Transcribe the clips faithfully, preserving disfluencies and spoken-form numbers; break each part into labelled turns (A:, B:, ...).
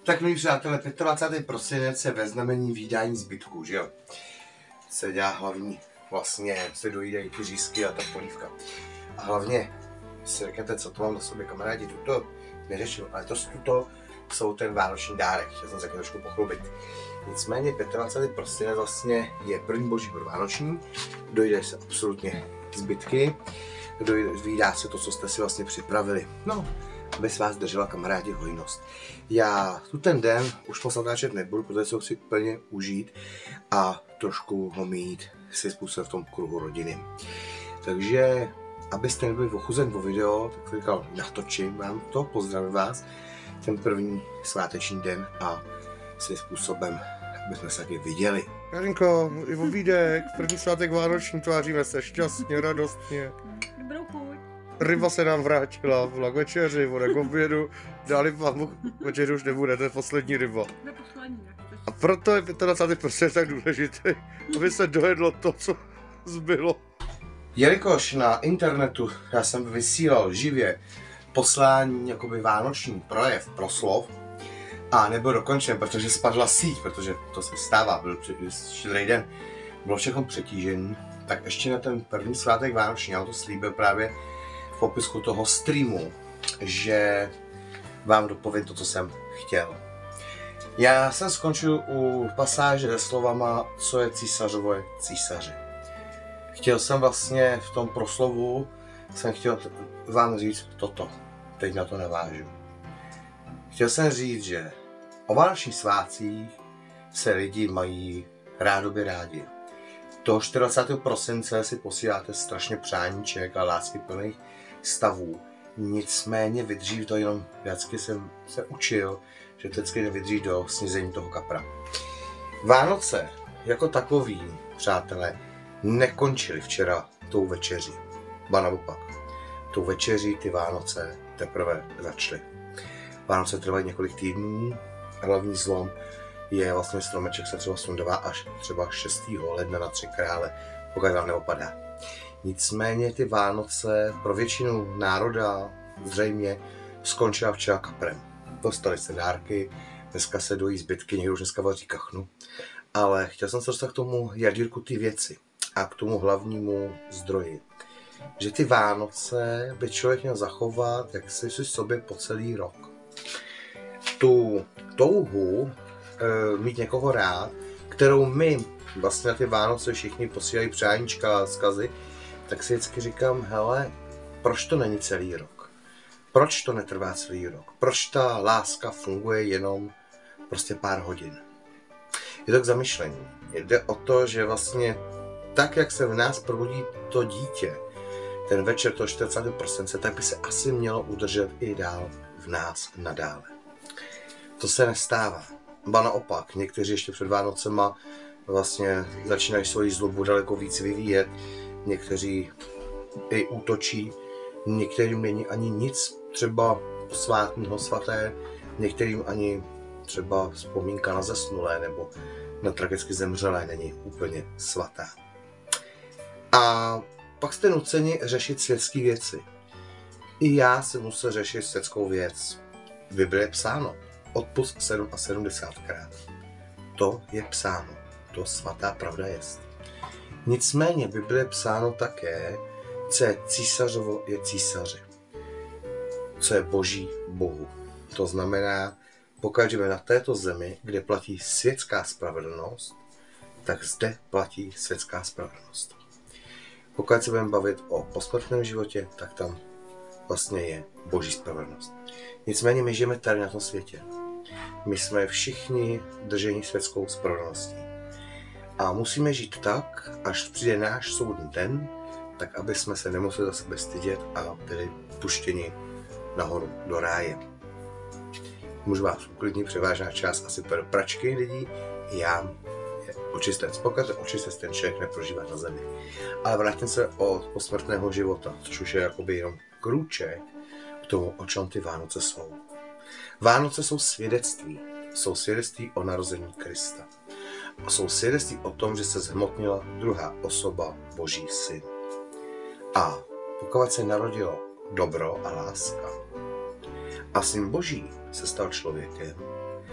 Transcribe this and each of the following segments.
A: Tak milí přátelé, dvacátého pátého prosince se ve znamení vídání zbytků, že jo? Se dělá hlavní, vlastně se dojídají ty řízky a ta polívka. A hlavně si řeknete, co to mám na sobě, kamarádi, tuto neřeším, ale to tuto jsou ten vánoční dárek, chtěl jsem se trošku pochlubit. Nicméně dvacátého pátého prosince vlastně je první boží bod vánoční, dojde se absolutně zbytky, dojde se to, co jste si vlastně připravili. No, aby s vás držela, kamarádi, hojnost. Já tu ten den už moc natáčet nebudu, protože se ho chci úplně užít a trošku ho mít si způsobem v tom kruhu rodiny. Takže, abyste nebyli ochuzen o video, tak jsem říkal, natočím vám to, pozdravím vás, ten první sváteční den a si způsobem, aby jsme se taky viděli. Karinko, i obídek, první svátek vánoční, tváříme se šťastně, radostně.
B: Dobrou chuť.
A: Ryba se nám vrátila, byla k večeři, voda k obědu, dali vám večeři už nebude, to je poslední ryba.
B: To je poslední.
A: A proto je dvacátého pátého prostě tak důležitý, aby se dojedlo to, co zbylo. Jelikož na internetu já jsem vysílal živě poslání, jakoby vánoční projev, proslov, a nebyl dokončen, protože spadla síť, protože to se stává, byl štědrý den, bylo všechno přetížený, tak ještě na ten první svátek vánoční, já to slíbil právě v popisku toho streamu, že vám dopovím to, co jsem chtěl. Já jsem skončil u pasáže se slovama, co je císařovo je císaři. Chtěl jsem vlastně v tom proslovu, jsem chtěl vám říct toto, teď na to navážu. Chtěl jsem říct, že o vánočních svátcích se lidi mají rádoby rádi. Toho dvacátého čtvrtého prosince si posíláte strašně přáníček a lásky plných stavů. Nicméně vydrží to jenom, vždycky jsem se učil, že to vždycky nevydrží do snězení toho kapra. Vánoce jako takový, přátelé, nekončily včera tou večeří. Ba naopak, tou večeří ty Vánoce teprve začaly. Vánoce trvají několik týdnů, hlavní zlom je vlastně stromeček se třeba sundává až třeba šestého ledna na Tři krále, pokud vám neopadá. Nicméně ty Vánoce pro většinu národa zřejmě skončila včera kaprem. Dostali se dárky, dneska se dojí zbytky, někdo už dneska vaří kachnu. Ale chtěl jsem se dostat k tomu jadírku ty věci a k tomu hlavnímu zdroji. Že ty Vánoce by člověk měl zachovat, jak si si sobě po celý rok. Tu touhu e, mít někoho rád, kterou my vlastně na ty Vánoce všichni posílají přáníčka a zkazy, tak si vždycky říkám, hele, proč to není celý rok? Proč to netrvá celý rok? Proč ta láska funguje jenom prostě pár hodin? Je to k zamyšlení. Jde o to, že vlastně tak, jak se v nás probudí to dítě, ten večer toho dvacátého čtvrtého prosince, tak by se asi mělo udržet i dál v nás nadále. To se nestává. Ba naopak, někteří ještě před Vánocema vlastně začínají svoji zlobu daleko víc vyvíjet, někteří i útočí, některým není ani nic třeba posvátného svaté, některým ani třeba vzpomínka na zesnulé nebo na tragicky zemřelé není úplně svatá. A pak jste nuceni řešit světské věci. I já jsem musel řešit světskou věc. V Bibli je psáno odpusť sedmdesátkrát. To je psáno. To svatá pravda jest. Nicméně v Bibli je psáno také, co je císařovo je císaři. Co je boží Bohu. To znamená, pokud žijeme na této zemi, kde platí světská spravedlnost, tak zde platí světská spravedlnost. Pokud se budeme bavit o posmrtném životě, tak tam vlastně je boží spravedlnost. Nicméně my žijeme tady na tom světě. My jsme všichni drženi světskou spravedlností. A musíme žít tak, až přijde náš soudní den, tak aby jsme se nemuseli za sebe stydět a byli puštěni nahoru do ráje. Můžu vás uklidnit, převážná část asi pro pračky lidí, já očistec. Pokud očistec ten člověk neprožívá na zemi. Ale vrátím se od posmrtného života, což už je jakoby jenom krůček k tomu, o čem ty Vánoce jsou. Vánoce jsou svědectví. Jsou svědectví o narození Krista. A jsou svědectví o tom, že se zhmotnila druhá osoba, Boží syn. A pokud se narodilo dobro a láska, a syn Boží se stal člověkem,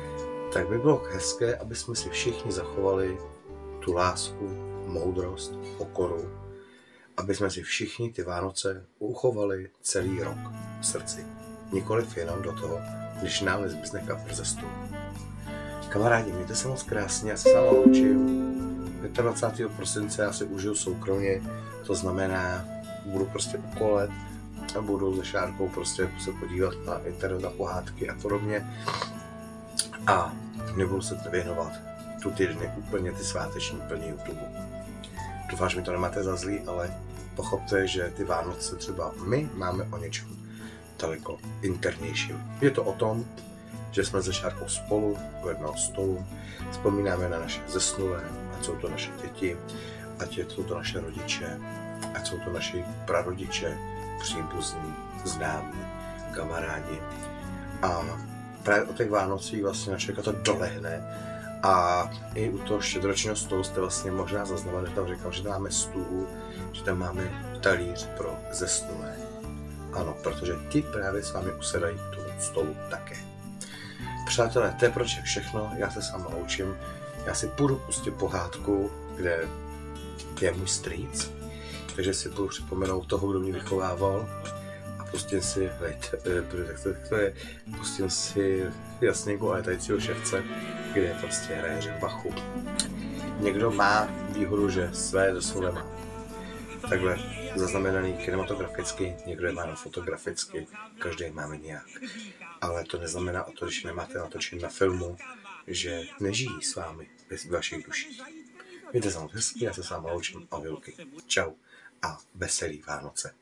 A: tak by bylo hezké, aby jsme si všichni zachovali tu lásku, moudrost, pokoru, aby jsme si všichni ty Vánoce uchovali celý rok v srdci. Nikoliv jenom do toho, když nám nezbyzne kapr ze stolu. Kamarádi, mějte se moc krásně, já se s vámi loučím. dvacátého pátého prosince já si užiju soukromně, to znamená, budu prostě ukolet a budu se Šárkou prostě se podívat na internet, na pohádky a podobně. A nebudu se věnovat tu týdny úplně ty sváteční plný YouTube. Doufám, že mi to nemáte za zlý, ale pochopte, že ty Vánoce třeba my máme o něčem daleko internějším. Je to o tom, že jsme se Šárkou spolu u jednoho stolu, vzpomínáme na naše zesnulé, ať jsou to naše děti, ať jsou to naše rodiče, ať jsou to naši prarodiče, příbuzní, známí, kamarádi. A právě o těch Vánocích vlastně na člověka to dolehne. A i u toho štědročního stolu jste vlastně možná zaznamenali, že tam říkám, že tam máme stůl, že tam máme talíř pro zesnulé. Ano, protože ti právě s vámi usedají k tomu stolu také. Přátelé, to je proč je všechno, já se s vámi loučím. Já si půjdu pustit pohádku, kde je můj strýc, takže si budu připomenout toho, kdo mě vychovával. A pustím si, hejte, tak to, to je, pustím si Jasněnku a letajícího ševce, kde prostě hraje Řimbachu. Někdo má výhodu, že své zesnulé má takhle zaznamenaný kinematograficky, někdo je má na fotograficky, každý máme nějak. Ale to neznamená o to, když nemáte natočen na filmu, že nežijí s vámi ve vašich duších. Mějte se moc hezky, já se s vámi loučím a vilky. Čau a veselý Vánoce.